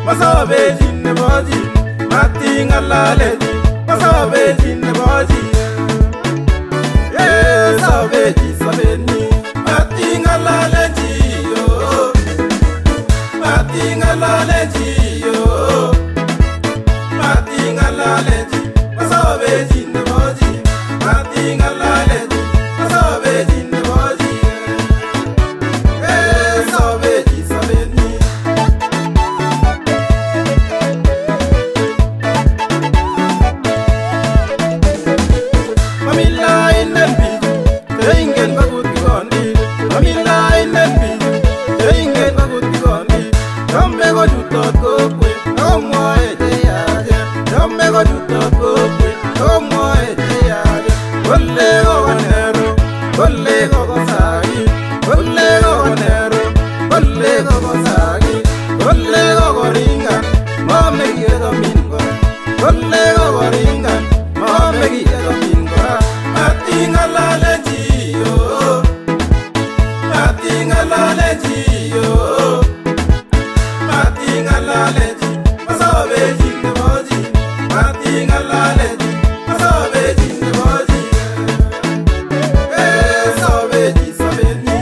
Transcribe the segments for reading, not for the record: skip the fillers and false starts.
masabeji ne boji matinga laleji masabeji ne boji sabeji sabeni matinga laleji yo matinga laleji yo matinga laleji masabeji ne boji matinga laleji masabeji ne boji sabeji sabeni mamilla inel biju teingen bagut gondi mamilla inel biju teingen bagut gondi dombe go jutot go kwe domo ete yaje dombe go jutot go kwe domo ete yaje golle go nero golle go sagi golle go nero golle go sagi golle go ringa mame yedo mingo golle go ringa mame yedo mingo matinga laleji yo matinga laleji yo matinga laleji masabeji ne boji matinga laleji masabeji ne boji sabeji sabeni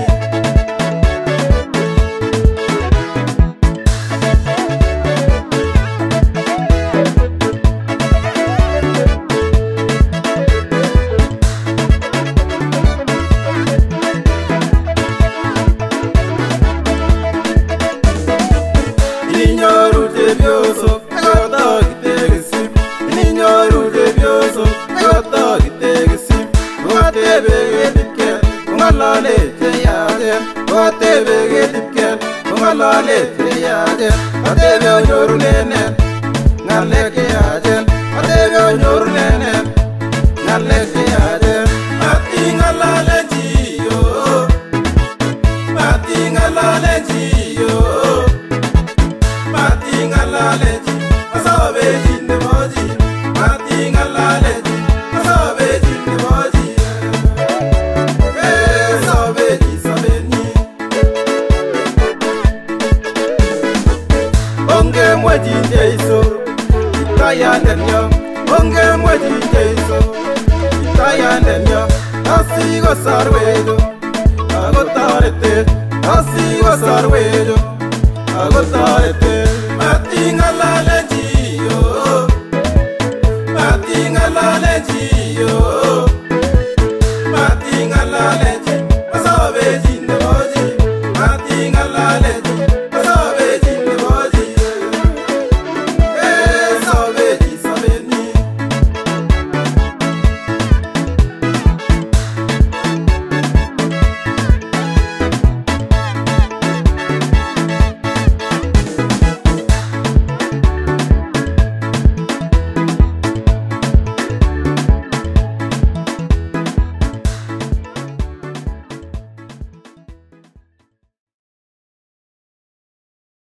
Ininyoru debioso egoto gitegesi Ininyoru debioso egoto gitegesi Gotebe gedipke ungalale teyade Gotebe gedipke ungalale teyade Gotebe onyoru nene ngaleke yade Gotebe onyoru nene ngaleke yade Matinga laleji yo matinga laleji yo matinga laleji masabeji ne boji matinga laleji masabeji ne boji sabeji sabeni onge mwaji jeiso itaya ndenyo onge mwaji jeiso itaya ndenyo asigo sarwedo agotarete asigo sarwedo agotarete